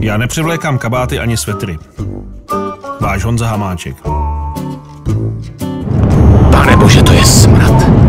Já nepřevlékám kabáty ani svetry. Váš Honza Hamáček. Panebože, to je smrad.